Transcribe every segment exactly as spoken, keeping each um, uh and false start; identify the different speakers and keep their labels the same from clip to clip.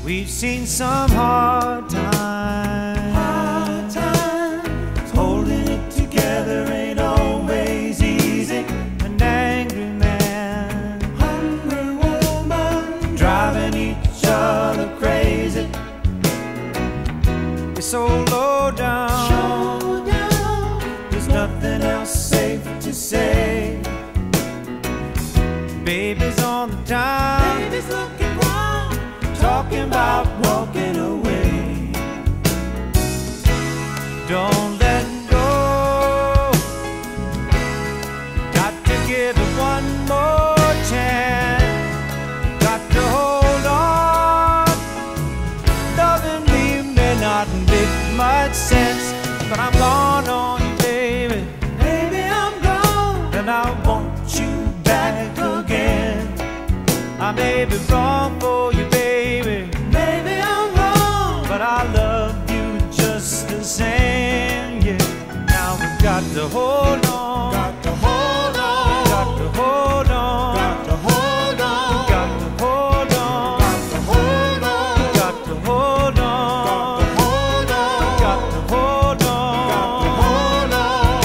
Speaker 1: We've seen some hard times.
Speaker 2: Hard times. Holding it together ain't always easy.
Speaker 1: An angry man,
Speaker 2: Hungry woman,
Speaker 1: driving each other crazy. It's so low down,
Speaker 2: show down.
Speaker 1: there's nothing else safe to say. Baby's on the down,
Speaker 2: Baby's looking wrong,
Speaker 1: talking about walking away. Don't let go, got to give it one more chance. Got to hold on, loving me may not make much sense, but I'm gone on you, baby.
Speaker 2: baby, I'm gone.
Speaker 1: And I want you back again. I may be wrong for you, baby,
Speaker 2: Baby, I'm wrong.
Speaker 1: but I love you just the same, yeah. Now we've got to hold on,
Speaker 2: Got to hold on.
Speaker 1: got to hold on,
Speaker 2: Got to hold on.
Speaker 1: got to hold on,
Speaker 2: Got to hold on.
Speaker 1: got to hold on,
Speaker 2: Got to hold on.
Speaker 1: got to hold on.
Speaker 2: Got to hold on.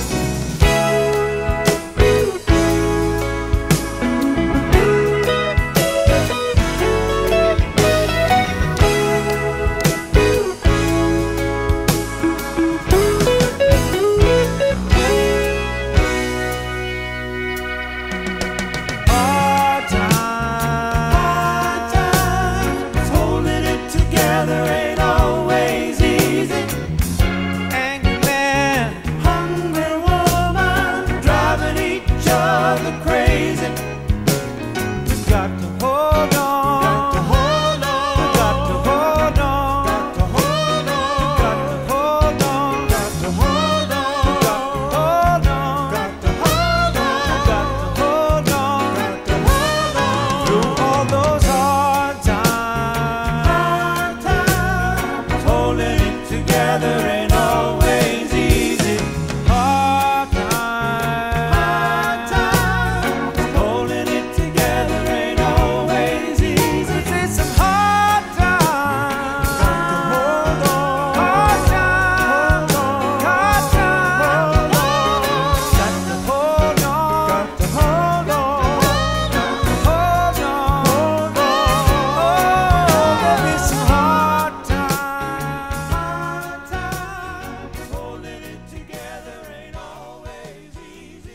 Speaker 1: Hard
Speaker 2: Hard
Speaker 1: times,
Speaker 2: times. Holding it together ain't always easy.
Speaker 1: angry man,
Speaker 2: Hungry woman, driving each other crazy.
Speaker 1: we've got to hold on,
Speaker 2: Got to hold on.
Speaker 1: got to hold on,
Speaker 2: Got to hold on.
Speaker 1: got to hold on,
Speaker 2: Got to hold on.
Speaker 1: hold on,
Speaker 2: Got to hold on.
Speaker 1: got to hold on.
Speaker 2: Got to hold on.
Speaker 1: Through all those hard times,
Speaker 2: Hard times.
Speaker 1: holding it together ain't always easy. Hard times,
Speaker 2: Hard times.
Speaker 1: holding it together ain't always easy. It's some hard times,
Speaker 2: Hold on.
Speaker 1: hard times, hard times. Got to hold on,
Speaker 2: Got to hold on.
Speaker 1: hold on. Oh, there'll be some hard times.
Speaker 2: Hard times.
Speaker 1: Holding it together ain't always easy.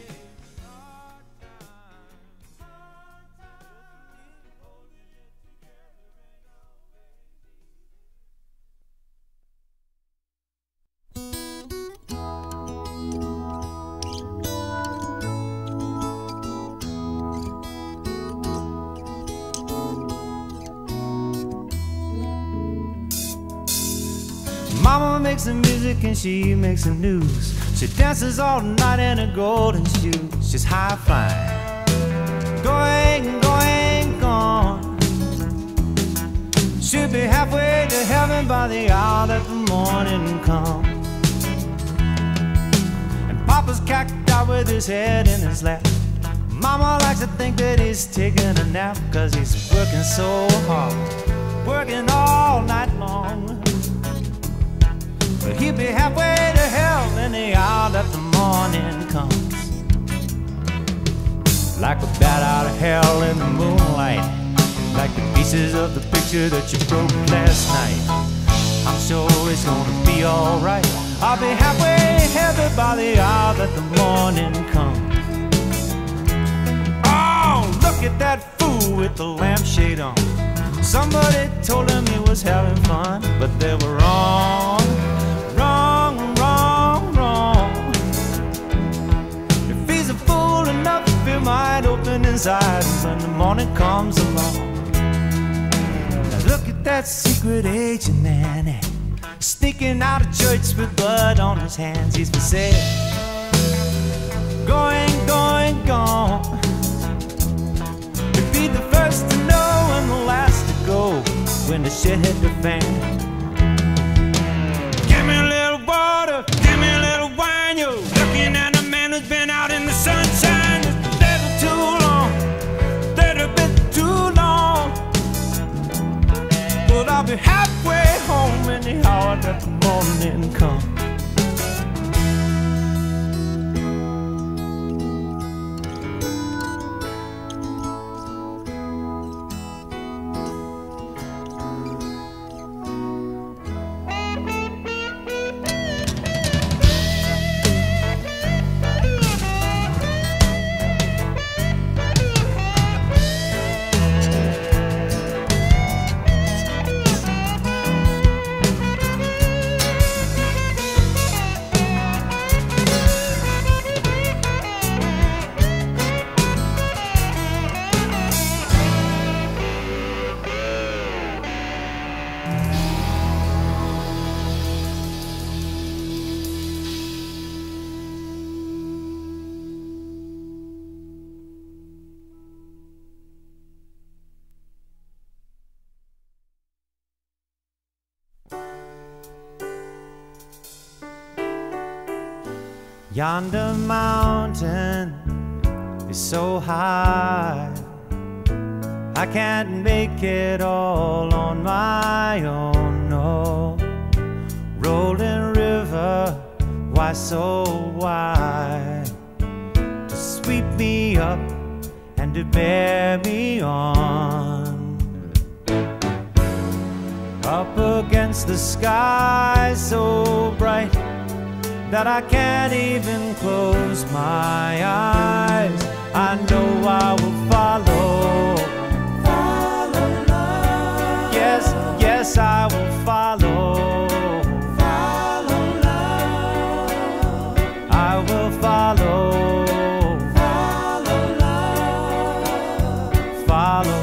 Speaker 1: Mama makes the music and she makes the news. She dances all night in her golden shoes. She's high flying, going, going, gone. She'll be halfway to heaven by the hour that the morning comes. And Papa's cacked out with his head in his lap. Mama likes to think that he's taking a nap, 'cause he's working so hard, working all night long. But he'll be halfway to hell in the hour that the morning comes. Like a bat out of hell in the moonlight, like the pieces of the picture that you broke last night. I'm sure it's gonna be alright. I'll be halfway to heaven by the hour that the morning comes. Oh, look at that fool with the lampshade on. Somebody told him he was having fun, but they were wrong. Wrong, wrong, wrong. If he's a fool enough, he might open his eyes when the morning comes along. Now look at that secret agent man, sneaking out of church with blood on his hands. He's for sale, going, going, gone. He'll be the first to know and the last to go when the shit hit the fan. Give me a little water, give me a little wine, yo. Looking at a man who's been out in the sunshine just a little too long, little bit too long. But that the morning comes. Yonder mountain is so high, I can't make it all on my own, no. Rolling river, why so wide, to sweep me up and to bear me on. Up against the sky so bright that I can't even close my eyes. I know I will follow,
Speaker 2: follow love.
Speaker 1: Yes, yes, I will follow,
Speaker 2: follow love.
Speaker 1: I will follow,
Speaker 2: follow love,
Speaker 1: follow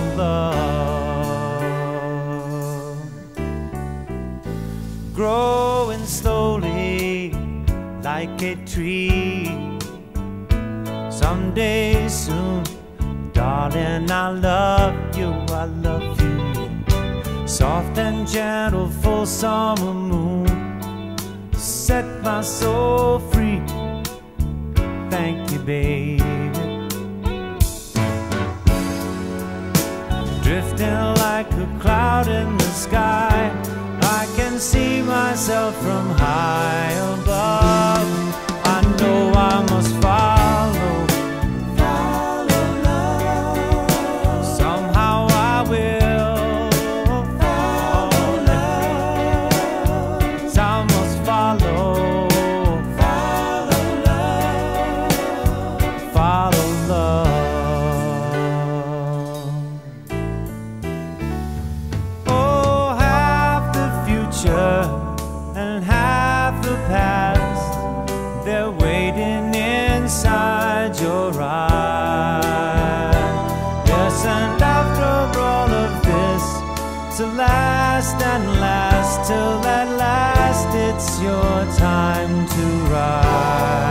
Speaker 1: love. Growing slowly like a tree, someday soon, darling, I love you, I love you. Soft and gentle, full summer moon, set my soul free. Thank you, baby. Drifting like a cloud in the sky, I can see myself from high above. I know I must follow,
Speaker 2: follow love.
Speaker 1: somehow I will
Speaker 2: follow love.
Speaker 1: I must follow,
Speaker 2: follow love,
Speaker 1: follow love. Oh, half the future and half the past, they're waiting inside your eyes. Yes, and after all of this, to last and last, till at last it's your time to rise.